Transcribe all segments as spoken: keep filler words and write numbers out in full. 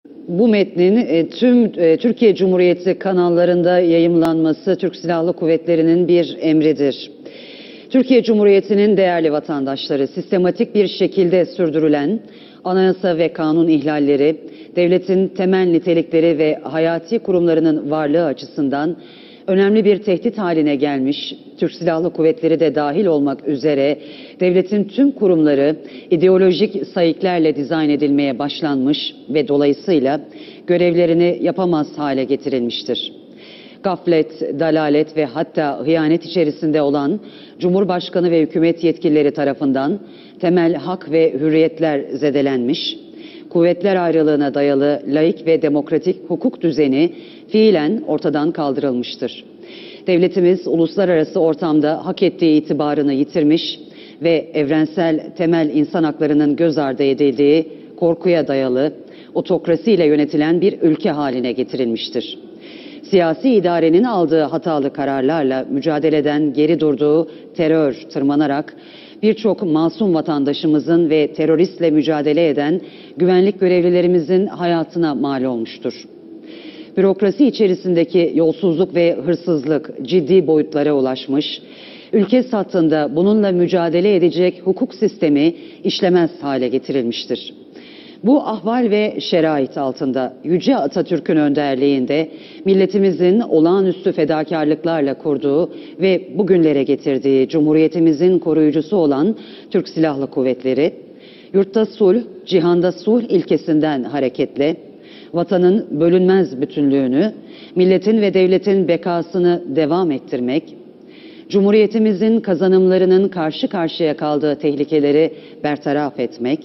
Bu metnin e, tüm e, Türkiye Cumhuriyeti kanallarında yayımlanması Türk Silahlı Kuvvetleri'nin bir emridir. Türkiye Cumhuriyeti'nin değerli vatandaşları, sistematik bir şekilde sürdürülen anayasa ve kanun ihlalleri, devletin temel nitelikleri ve hayati kurumlarının varlığı açısından önemli bir tehdit haline gelmiş, Türk Silahlı Kuvvetleri de dahil olmak üzere devletin tüm kurumları ideolojik sayıklarla dizayn edilmeye başlanmış ve dolayısıyla görevlerini yapamaz hale getirilmiştir. Gaflet, dalalet ve hatta hıyanet içerisinde olan Cumhurbaşkanı ve hükümet yetkilileri tarafından temel hak ve hürriyetler zedelenmiş, kuvvetler ayrılığına dayalı laik ve demokratik hukuk düzeni fiilen ortadan kaldırılmıştır. Devletimiz uluslararası ortamda hak ettiği itibarını yitirmiş ve evrensel temel insan haklarının göz ardı edildiği korkuya dayalı otokrasiyle yönetilen bir ülke haline getirilmiştir. Siyasi idarenin aldığı hatalı kararlarla mücadeleden geri durduğu terör tırmanarak birçok masum vatandaşımızın ve teröristle mücadele eden güvenlik görevlilerimizin hayatına mal olmuştur. Bürokrasi içerisindeki yolsuzluk ve hırsızlık ciddi boyutlara ulaşmış, ülke sattığında bununla mücadele edecek hukuk sistemi işlemez hale getirilmiştir. Bu ahval ve şerait altında Yüce Atatürk'ün önderliğinde milletimizin olağanüstü fedakarlıklarla kurduğu ve bugünlere getirdiği Cumhuriyetimizin koruyucusu olan Türk Silahlı Kuvvetleri, yurtta sulh, cihanda sulh ilkesinden hareketle vatanın bölünmez bütünlüğünü, milletin ve devletin bekasını devam ettirmek, Cumhuriyetimizin kazanımlarının karşı karşıya kaldığı tehlikeleri bertaraf etmek,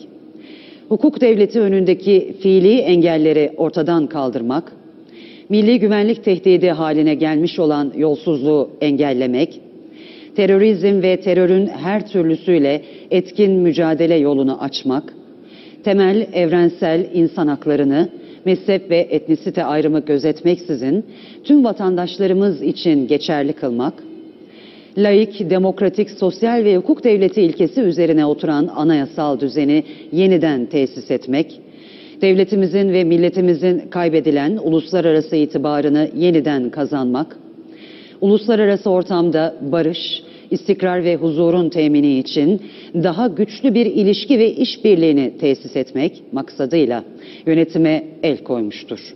hukuk devleti önündeki fiili engelleri ortadan kaldırmak, milli güvenlik tehdidi haline gelmiş olan yolsuzluğu engellemek, terörizm ve terörün her türlüsüyle etkin mücadele yolunu açmak, temel evrensel insan haklarını mezhep ve etnisite ayrımı gözetmeksizin tüm vatandaşlarımız için geçerli kılmak, laik, demokratik, sosyal ve hukuk devleti ilkesi üzerine oturan anayasal düzeni yeniden tesis etmek, devletimizin ve milletimizin kaybedilen uluslararası itibarını yeniden kazanmak, uluslararası ortamda barış, istikrar ve huzurun temini için daha güçlü bir ilişki ve işbirliğini tesis etmek maksadıyla yönetime el koymuştur.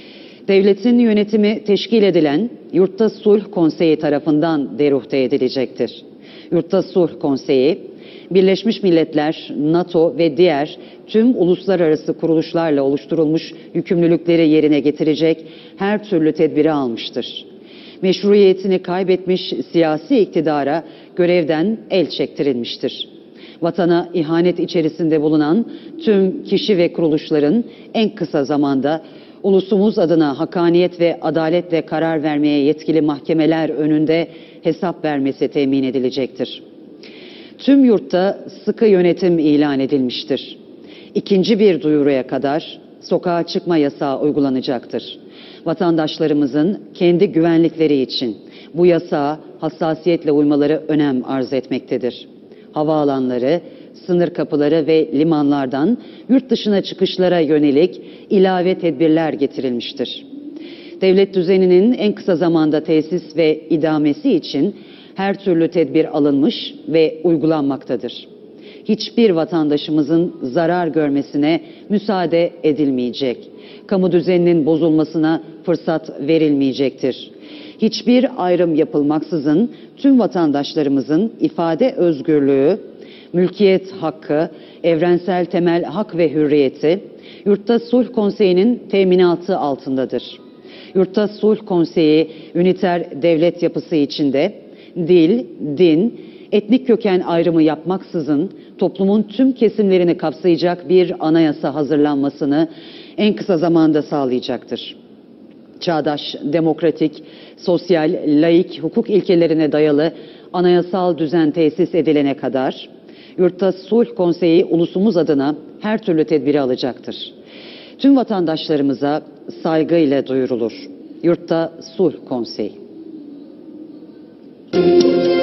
Devletin yönetimi teşkil edilen Yurtta Sulh Konseyi tarafından deruhte edilecektir. Yurtta Sulh Konseyi, Birleşmiş Milletler, NATO ve diğer tüm uluslararası kuruluşlarla oluşturulmuş yükümlülükleri yerine getirecek her türlü tedbiri almıştır. Meşruiyetini kaybetmiş siyasi iktidara görevden el çektirilmiştir. Vatana ihanet içerisinde bulunan tüm kişi ve kuruluşların en kısa zamanda ulusumuz adına hakkaniyet ve adaletle karar vermeye yetkili mahkemeler önünde hesap vermesi temin edilecektir. Tüm yurtta sıkı yönetim ilan edilmiştir. İkinci bir duyuruya kadar sokağa çıkma yasağı uygulanacaktır. Vatandaşlarımızın kendi güvenlikleri için bu yasağa hassasiyetle uymaları önem arz etmektedir. Havaalanları, sınır kapıları ve limanlardan yurt dışına çıkışlara yönelik ilave tedbirler getirilmiştir. Devlet düzeninin en kısa zamanda tesis ve idamesi için her türlü tedbir alınmış ve uygulanmaktadır. Hiçbir vatandaşımızın zarar görmesine müsaade edilmeyecek. Kamu düzeninin bozulmasına fırsat verilmeyecektir. Hiçbir ayrım yapılmaksızın tüm vatandaşlarımızın ifade özgürlüğü, mülkiyet hakkı, evrensel temel hak ve hürriyeti Yurtta Sulh Konseyi'nin teminatı altındadır. Yurtta Sulh Konseyi üniter devlet yapısı içinde dil, din, etnik köken ayrımı yapmaksızın toplumun tüm kesimlerini kapsayacak bir anayasa hazırlanmasını en kısa zamanda sağlayacaktır. Çağdaş, demokratik, sosyal, laik hukuk ilkelerine dayalı anayasal düzen tesis edilene kadar Yurtta Sulh Konseyi ulusumuz adına her türlü tedbiri alacaktır. Tüm vatandaşlarımıza saygıyla duyurulur. Yurtta Sulh Konseyi.